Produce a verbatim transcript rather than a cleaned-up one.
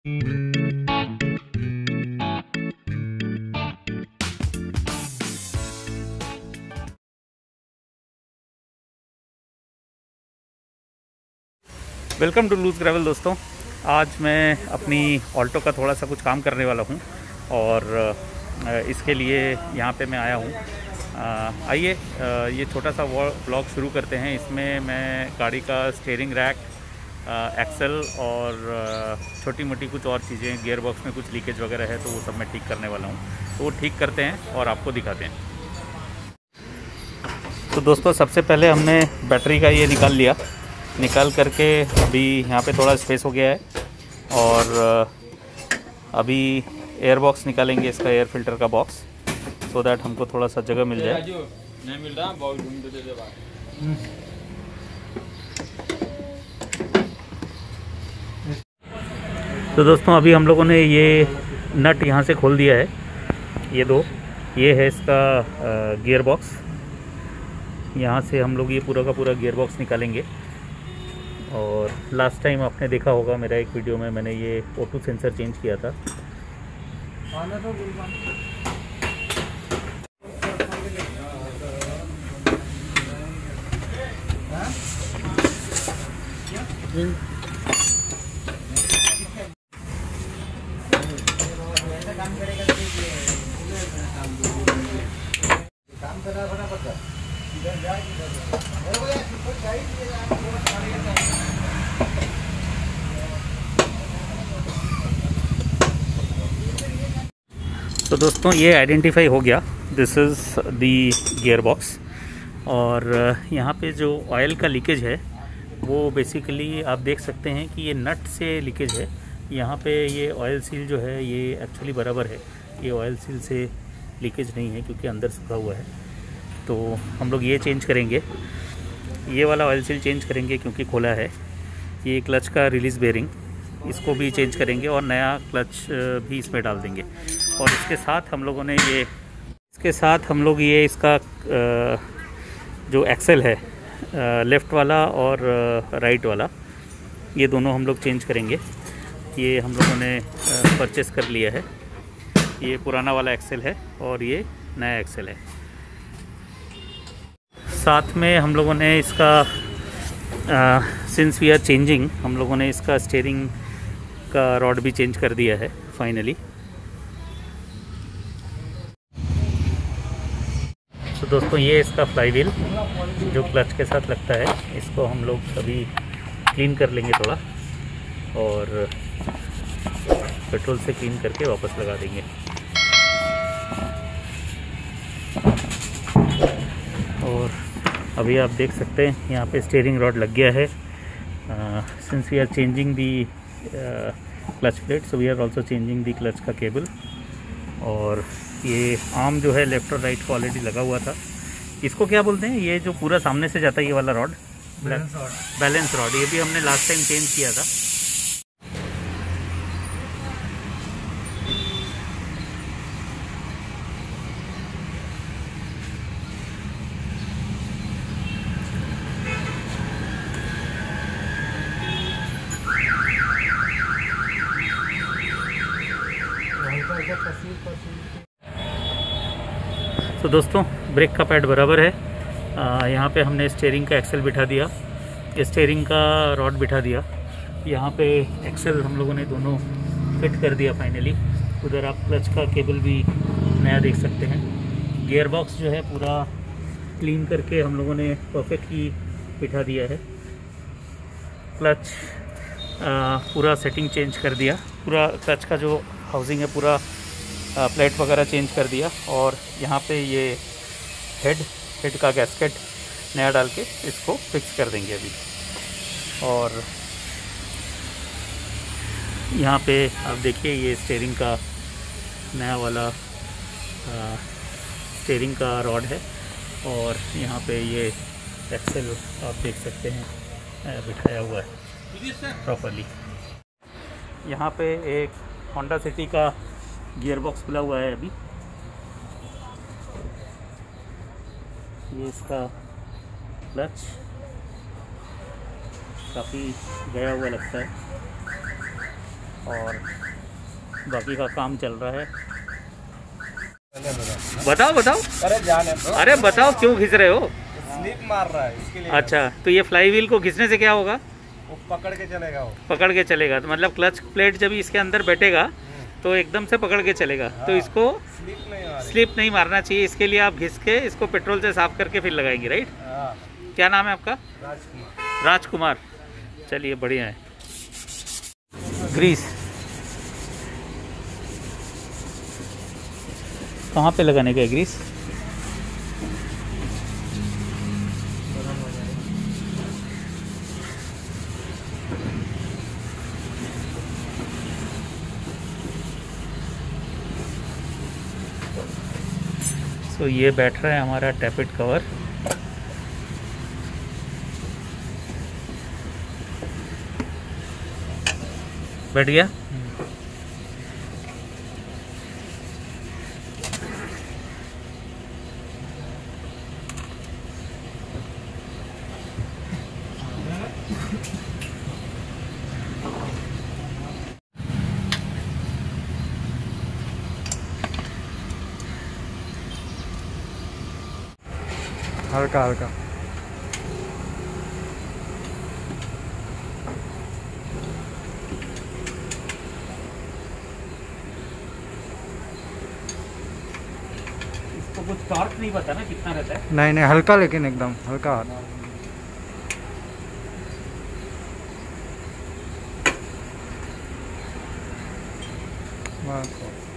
Welcome to lose gravel दोस्तों। आज मैं अपनी ऑल्टो का थोड़ा सा कुछ काम करने वाला हूँ और इसके लिए यहाँ पे मैं आया हूँ। आइए ये छोटा सा व्लॉग शुरू करते हैं। इसमें मैं गाड़ी का स्टीयरिंग रैक, एक्सल और छोटी मोटी कुछ और चीज़ें, गियर बॉक्स में कुछ लीकेज वगैरह है तो वो सब मैं ठीक करने वाला हूँ। तो वो ठीक करते हैं और आपको दिखाते हैं। तो दोस्तों सबसे पहले हमने बैटरी का ये निकाल लिया। निकाल करके अभी यहाँ पे थोड़ा स्पेस हो गया है और अभी एयर बॉक्स निकालेंगे, इसका एयर फिल्टर का बॉक्स, सो दैट हमको थोड़ा सा जगह मिल जाए। नहीं मिल रहा, बहुत ढूंढते थे बाहर। तो दोस्तों अभी हम लोगों ने ये नट यहाँ से खोल दिया है। ये दो, ये है इसका गियर बॉक्स। यहाँ से हम लोग ये पूरा का पूरा गियर बॉक्स निकालेंगे। और लास्ट टाइम आपने देखा होगा मेरा एक वीडियो में, मैंने ये ओ टू सेंसर चेंज किया था। काम करना बड़ा पड़ता इधर जा तो दोस्तों ये आइडेंटिफाई हो गया, this is the gear box. और यहाँ पे जो ऑयल का लीकेज है वो बेसिकली आप देख सकते हैं कि ये नट से लीकेज है। यहाँ पे ये ऑयल सील जो है ये एक्चुअली बराबर है, ये ऑयल सील से लीकेज नहीं है क्योंकि अंदर सूखा हुआ है। तो हम लोग ये चेंज करेंगे, ये वाला ऑयल सील चेंज करेंगे क्योंकि खोला है। ये क्लच का रिलीज़ बेरिंग, इसको भी चेंज करेंगे और नया क्लच भी इसमें डाल देंगे। और इसके साथ हम लोगों ने ये इसके साथ हम लोग ये इसका जो एक्सेल है, लेफ़्ट वाला और राइट वाला, ये दोनों हम लोग चेंज करेंगे। ये हम लोगों ने परचेस कर लिया है। ये पुराना वाला एक्सेल है और ये नया एक्सेल है। साथ में हम लोगों ने इसका सिंस वी आर चेंजिंग, हम लोगों ने इसका स्टीयरिंग का रॉड भी चेंज कर दिया है फाइनली। तो दोस्तों ये इसका फ्लाई व्हील जो क्लच के साथ लगता है, इसको हम लोग अभी क्लीन कर लेंगे थोड़ा और पेट्रोल से क्लीन करके वापस लगा देंगे। और अभी आप देख सकते हैं यहाँ पे स्टीयरिंग रॉड लग गया है। Since we are changing the clutch plate, so we are also changing the clutch का केबल। और ये आर्म जो है लेफ़्ट और राइट को ऑलरेडी लगा हुआ था। इसको क्या बोलते हैं, ये जो पूरा सामने से जाता है ये वाला rod, balance rod, balance rod, ये भी हमने लास्ट टाइम चेंज किया था। तो दोस्तों ब्रेक का पैड बराबर है। यहाँ पे हमने स्टीयरिंग का एक्सेल बिठा दिया, स्टीयरिंग का रॉड बिठा दिया। यहाँ पे एक्सेल हम लोगों ने दोनों फिट कर दिया फाइनली। उधर आप क्लच का केबल भी नया देख सकते हैं। गियर बॉक्स जो है पूरा क्लीन करके हम लोगों ने परफेक्टली बिठा दिया है। क्लच पूरा सेटिंग चेंज कर दिया, पूरा क्लच का जो हाउसिंग है पूरा प्लेट वगैरह चेंज कर दिया। और यहाँ पे ये हेड हेड का गैस्केट नया डाल के इसको फिक्स कर देंगे अभी। और यहाँ पे आप देखिए ये स्टीयरिंग का नया वाला स्टीयरिंग का रॉड है। और यहाँ पे ये एक्सेल आप देख सकते हैं बिठाया हुआ है प्रॉपरली। यहाँ पे एक होंडा सिटी का गियर बॉक्स खुला हुआ है अभी। ये इसका क्लच काफ़ी गया हुआ लगता है। और बाकी का काम चल रहा है। बताओ बताओ। अरे जाने दो। अरे बताओ क्यों खींच रहे हो? स्लिप मार रहा है इसके लिए। अच्छा, तो ये फ्लाई व्हील को खींचने से क्या होगा? वो पकड़ के चलेगा। वो पकड़ के चलेगा, तो मतलब क्लच प्लेट जब इसके अंदर बैठेगा तो एकदम से पकड़ के चलेगा। हाँ, तो इसको स्लिप नहीं स्लिप नहीं मारना चाहिए। इसके लिए आप घिस के इसको पेट्रोल से साफ करके फिर लगाएंगे, राइट? हाँ। क्या नाम है आपका? राजकुमार। राजकुमार, चलिए बढ़िया है। ग्रीस कहाँ पे लगाने का है ग्रीस? तो ये बैठ रहा है हमारा टैपेट कवर। बैठ गया। हल्का हल्का। इसको कुछ टॉर्क नहीं पता ना कितना रहता है? नहीं नहीं हल्का, लेकिन एकदम हल्का। वाह।